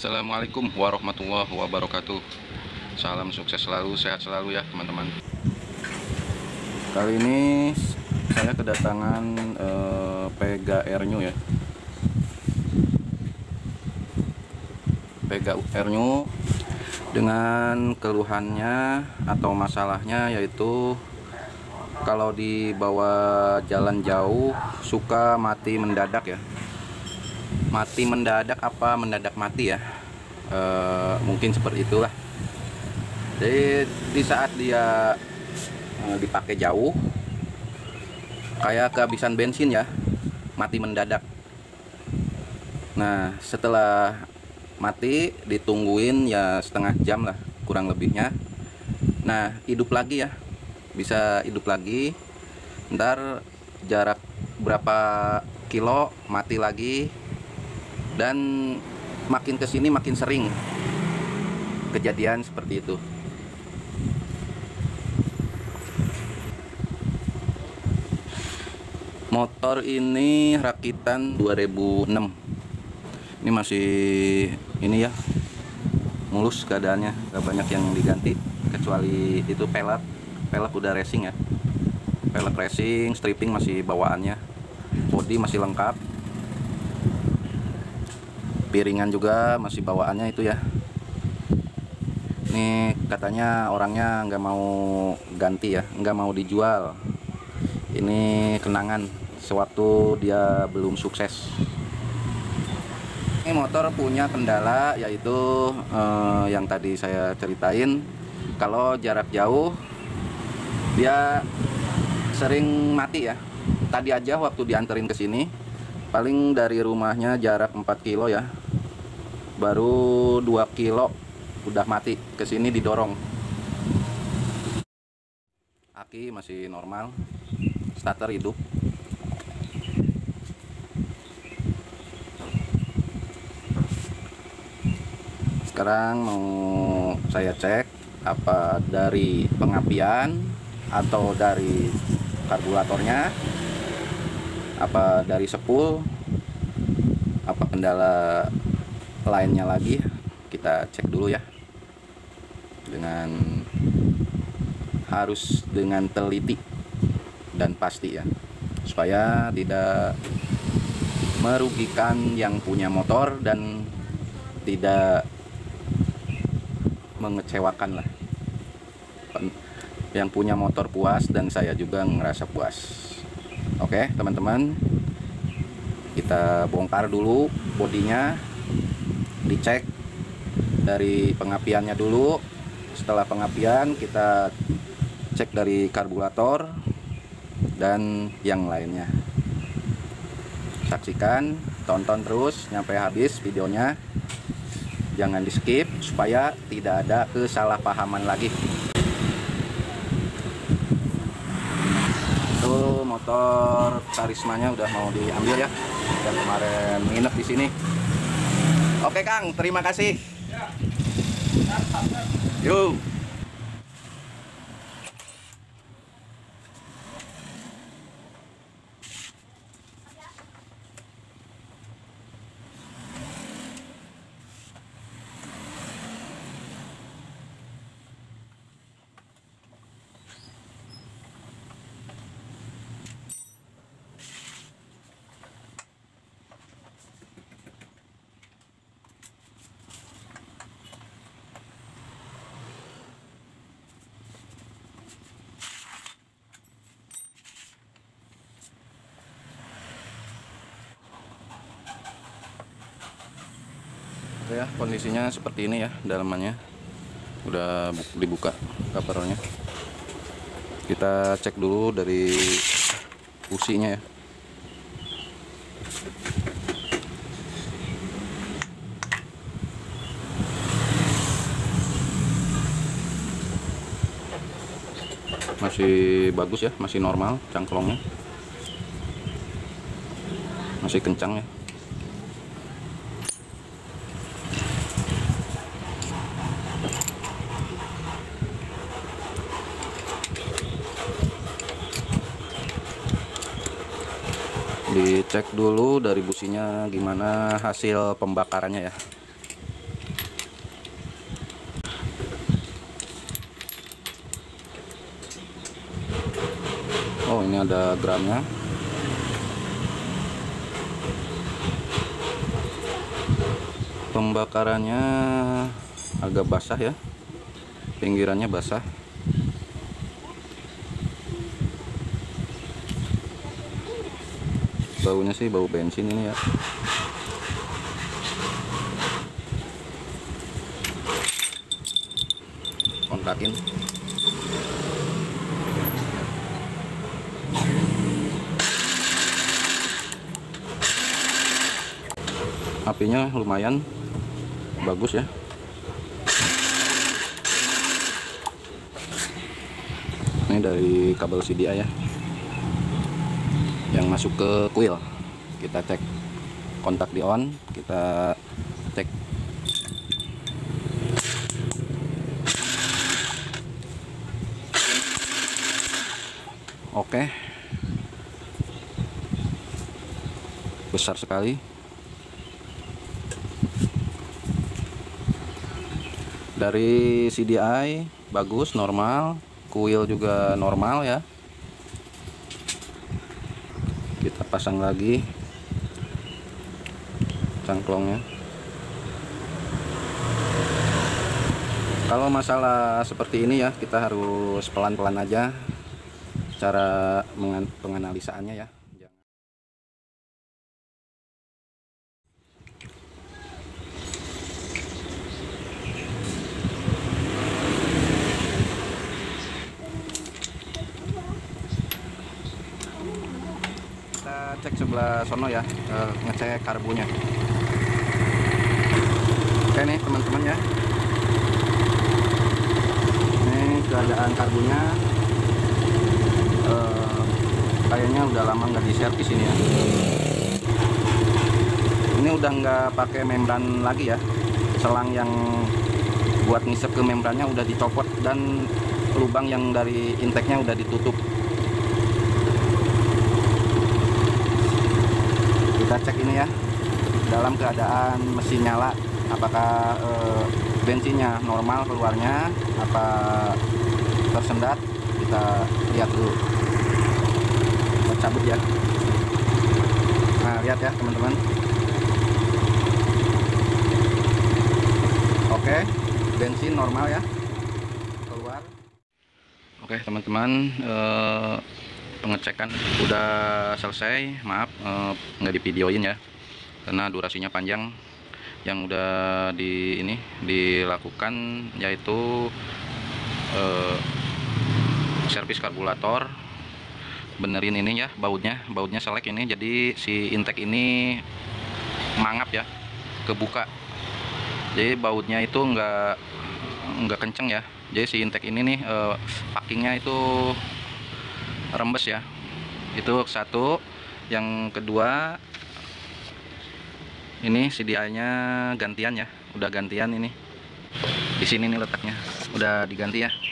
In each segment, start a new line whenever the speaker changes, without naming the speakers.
Assalamualaikum warahmatullahi wabarakatuh. Salam sukses selalu, sehat selalu ya teman-teman. Kali ini saya kedatangan Pega Air New ya. Pega Air New dengan keluhannya atau masalahnya yaitu kalau dibawa jalan jauh suka mati mendadak ya. Mati mendadak apa mendadak mati ya, mungkin seperti itulah. Jadi di saat dia dipakai jauh kayak kehabisan bensin ya, mati mendadak. Nah setelah mati ditungguin ya setengah jam lah kurang lebihnya. Nah hidup lagi ya, bisa hidup lagi. Ntar jarak berapa kilo mati lagi. Dan makin kesini makin sering kejadian seperti itu. Motor ini rakitan 2006. Ini masih ini ya, mulus keadaannya, gak banyak yang diganti kecuali itu pelek udah racing ya. Pelek racing, stripping masih bawaannya, bodi masih lengkap. Piringan juga masih bawaannya itu ya. Ini katanya orangnya nggak mau ganti ya, nggak mau dijual. Ini kenangan sewaktu dia belum sukses. Ini motor punya kendala yaitu yang tadi saya ceritain, kalau jarak jauh dia sering mati ya. Tadi aja waktu dianterin ke sini, paling dari rumahnya jarak 4 kilo ya, baru 2 kilo udah mati. Kesini didorong, aki masih normal, starter hidup. Sekarang mau saya cek apa dari pengapian atau dari karburatornya, apa dari spool, apa kendala lainnya lagi. Kita cek dulu ya, harus dengan teliti dan pasti ya, supaya tidak merugikan yang punya motor dan tidak mengecewakan lah. Yang punya motor puas dan saya juga ngerasa puas. Oke teman-teman, kita bongkar dulu bodinya, dicek dari pengapiannya dulu. Setelah pengapian kita cek dari karburator dan yang lainnya. Saksikan, tonton terus sampai habis videonya, jangan di skip supaya tidak ada kesalahpahaman lagi. Tuh motor karismanya udah mau diambil ya, yang kemarin nginep di sini. Oke Kang, terima kasih. Yuk. Ya, kondisinya seperti ini ya, dalamannya udah dibuka covernya. Kita cek dulu dari businya ya. Masih bagus ya, masih normal cangklongnya, masih kencang ya. Dicek dulu dari businya gimana hasil pembakarannya ya. Ini ada gramnya. Pembakarannya agak basah ya, pinggirannya basah. Baunya sih bau bensin ini ya. Kontakin. Apinya lumayan bagus ya. Ini dari kabel CDI ya, yang masuk ke kuil. Kita cek kontak di on, kita cek. Oke, besar sekali. Dari CDI bagus, normal, kuil juga normal ya. Kita pasang lagi cangklongnya. Kalau masalah seperti ini ya, kita harus pelan-pelan aja cara penganalisaannya ya. Kita cek sebelah sono ya, ngecek karbunya. Oke nih teman-teman ya, ini keadaan karbunya kayaknya udah lama nggak diservis ini ya. Ini udah nggak pakai membran lagi ya, selang yang buat ngisep ke membrannya udah dicopot dan lubang yang dari intake-nya udah ditutup. Kita cek ini ya, dalam keadaan mesin nyala, apakah bensinnya normal keluarnya, apa tersendat. Kita lihat dulu. Kita cabut ya. Nah, lihat ya teman-teman. Oke, bensin normal ya, keluar. Oke teman-teman, pengecekan udah selesai. Maaf nggak divideoin ya, karena durasinya panjang. Yang udah dilakukan yaitu servis karburator, benerin ini ya, bautnya selek ini, jadi si intake ini mangap ya, kebuka. Jadi bautnya itu nggak kenceng ya, jadi si intake ini nih packingnya itu rembes ya. Itu satu. Yang kedua, ini CDI-nya gantian ya, udah gantian ini. Di sini nih letaknya, udah diganti ya.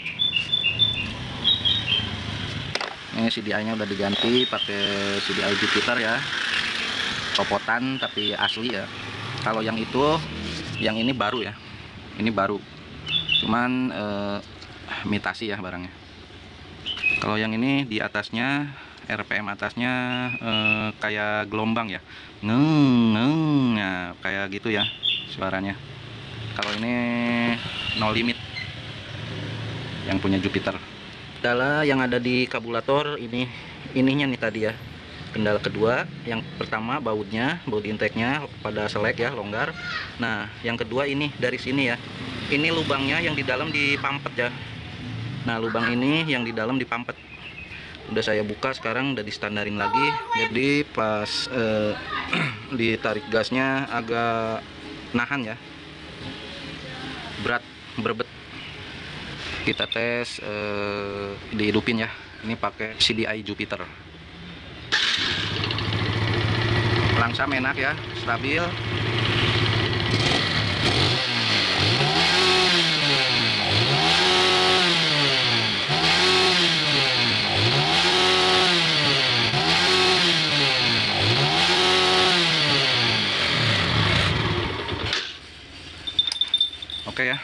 Ini CDI-nya udah diganti pakai CDI Jupiter ya, copotan tapi asli ya. Kalau yang itu, yang ini baru ya, ini baru, cuman imitasi ya barangnya. Kalau yang ini di atasnya, RPM atasnya kayak gelombang ya, ngeng ya, kayak gitu ya suaranya. Kalau ini no limit, yang punya Jupiter. Kendala yang ada di karburator ininya nih tadi ya. Kendala kedua, yang pertama baut intake-nya pada selek ya, longgar. Nah, yang kedua ini dari sini ya. Ini lubangnya yang di dalam dipampet ya. Nah, lubang ini yang di dalam dipampet. Udah saya buka sekarang, udah distandarin lagi. Jadi pas ditarik gasnya agak nahan ya. Berat, berbet. Kita tes dihidupin ya. Ini pakai CDI Jupiter. Langsam, enak ya, stabil. Oke ya,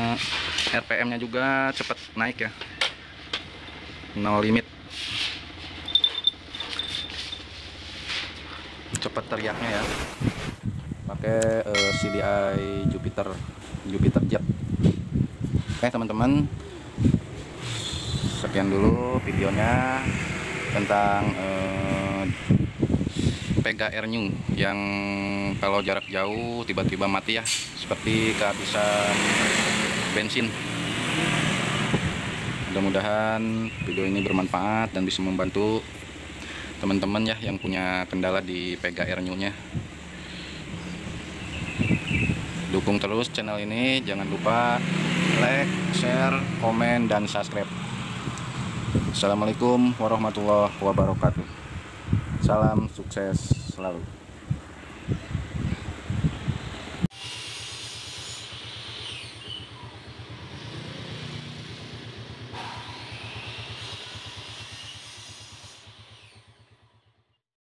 RPM-nya juga cepat naik ya, no limit. cepet teriaknya ya. Pakai CDI Jupiter Jet. Oke teman-teman, sekian dulu videonya tentang PGR New yang kalau jarak jauh tiba-tiba mati ya, seperti kehabisan bensin. Mudah-mudahan video ini bermanfaat dan bisa membantu teman-teman ya yang punya kendala di PGR New nya. Dukung terus channel ini, jangan lupa like, share, komen, dan subscribe. Assalamualaikum warahmatullahi wabarakatuh. Salam sukses selalu.